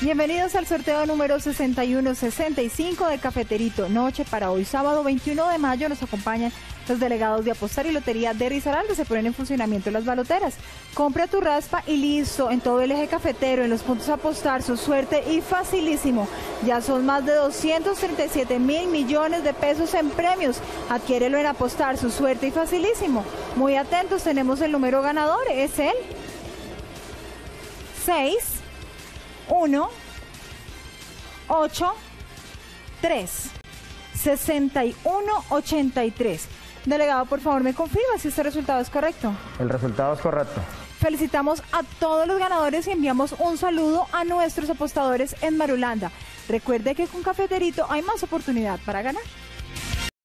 Bienvenidos al sorteo número 6165 de Cafeterito Noche. Para hoy, sábado 21 de mayo, nos acompañan los delegados de Apostar y Lotería de Risaralda. Se ponen en funcionamiento las baloteras. Compra tu raspa y listo. En todo el eje cafetero, en los puntos Apostar, su suerte y facilísimo. Ya son más de 237 mil millones de pesos en premios. Adquiérelo en Apostar, su suerte y facilísimo. Muy atentos, tenemos el número ganador. Es el 6 1 8 3 61 83. Delegado, por favor, me confirma si este resultado es correcto. El resultado es correcto. Felicitamos a todos los ganadores y enviamos un saludo a nuestros apostadores en Marulanda. Recuerde que con Cafeterito hay más oportunidad para ganar.